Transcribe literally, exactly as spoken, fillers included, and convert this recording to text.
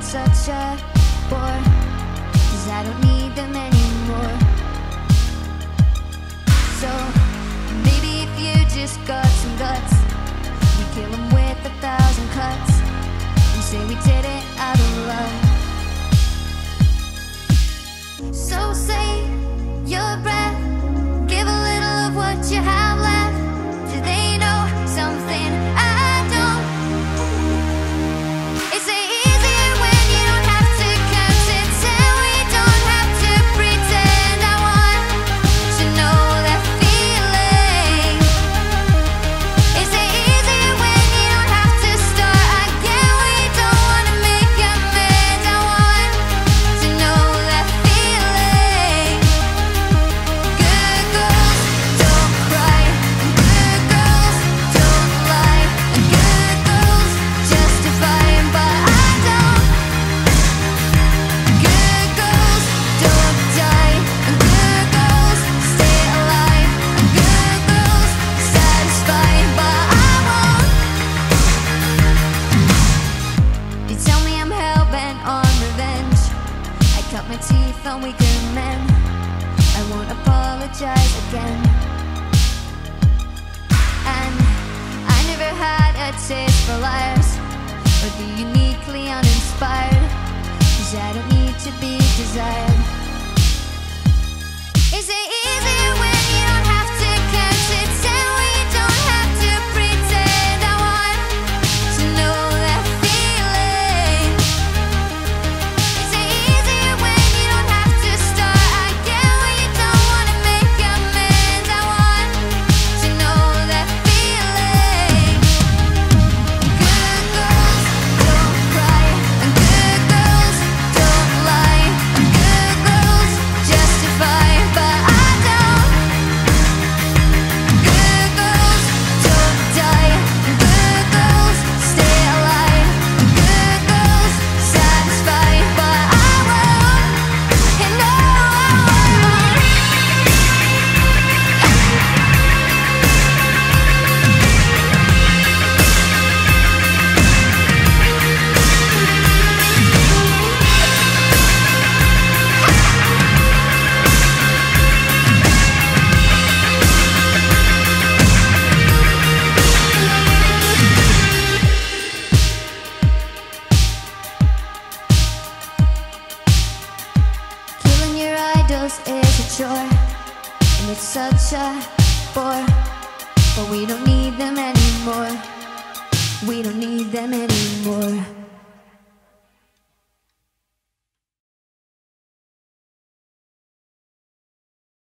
such a bore, 'cause I don't need them anymore. So maybe if you just got some guts, we kill them with a thousand cuts and say we did it out of love. So save your breath, give a little of what you have left. Do they know something I don't? It's easier when you don't have to count it till we don't have to pretend. I want to know that feeling. It's easier when you don't have to start again. We don't want to make amends. I want to know that feeling. Good girls don't cry, and good girls don't lie, and good girls justify, but I don't. Good girls don't die, and good girls stay alive, and good girls satisfy, but I won't. You tell me I'm hell-bent on revenge. I cut my teeth on weaker men. I won't apologize again. And I never had a taste for liars or the uniquely uninspired, 'cause I don't need to be desired. Is it easier when you don't have to count it till we don't have to pretend? I want to know that feeling. Is it easier when you don't have to start again, when you don't want to make amends? I want to know that feeling. Good girls don't cry, and good girls don't lie, and good girls justify, but I don't. Good girls don't die, and good girls stay alive, and good girls satisfy, but I won't. And no, I won't. Killing your idols is a chore, and it's such a bore, but we don't need them anymore. We don't need them anymore.